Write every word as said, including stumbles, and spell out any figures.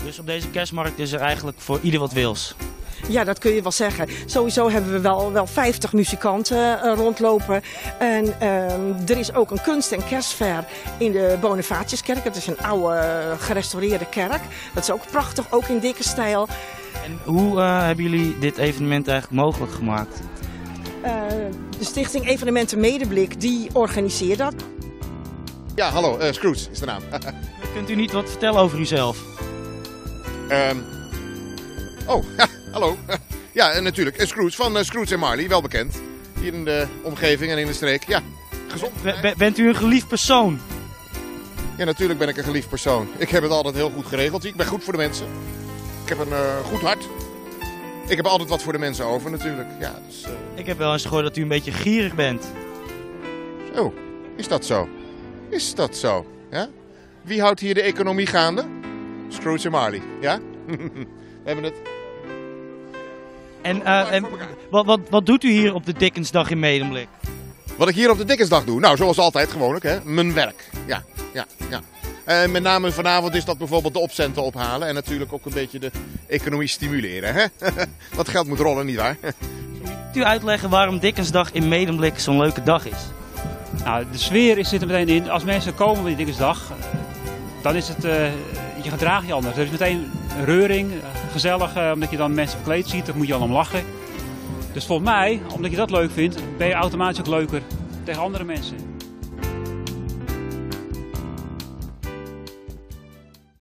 Dus op deze kerstmarkt is er eigenlijk voor ieder wat wils. Ja, dat kun je wel zeggen. Sowieso hebben we wel, wel vijftig muzikanten uh, rondlopen. En uh, er is ook een kunst- en kerstfair in de Bonifatiuskerk. Het is een oude uh, gerestaureerde kerk. Dat is ook prachtig, ook in dikke stijl. En hoe uh, hebben jullie dit evenement eigenlijk mogelijk gemaakt? Uh, de stichting Evenementen Medeblik, die organiseert dat. Ja, hallo, uh, Scrooge is de naam. Kunt u niet wat vertellen over uzelf? Um, oh, ja, hallo. Ja, natuurlijk. Uh, Scrooge van uh, Scrooge en Marley, wel bekend. Hier in de omgeving en in de streek. Ja, gezond. B bent u een geliefd persoon? Ja, natuurlijk ben ik een geliefd persoon. Ik heb het altijd heel goed geregeld. Ik ben goed voor de mensen. Ik heb een uh, goed hart. Ik heb altijd wat voor de mensen over natuurlijk. Ja, dus, uh... Ik heb wel eens gehoord dat u een beetje gierig bent. Zo, is dat zo? Is dat zo? Ja? Wie houdt hier de economie gaande? Scrooge en Marley, ja? We hebben het. En, uh, en wat, wat, wat doet u hier op de Dickensdag in Medemblik? Wat ik hier op de Dickensdag doe? Nou, zoals altijd gewoonlijk, hè? Mijn werk. Ja, ja, ja. En met name vanavond is dat bijvoorbeeld de opcenten ophalen en natuurlijk ook een beetje de economie stimuleren, hè? Dat geld moet rollen, nietwaar? Kunt u uitleggen waarom Dickensdag in Medemblik zo'n leuke dag is? Nou, de sfeer zit er meteen in. Als mensen komen bij die Dickensdag, dan is het, uh, je gedraag je anders. Er is meteen reuring, gezellig, uh, omdat je dan mensen verkleed ziet, dan moet je al om lachen. Dus volgens mij, omdat je dat leuk vindt, ben je automatisch ook leuker tegen andere mensen.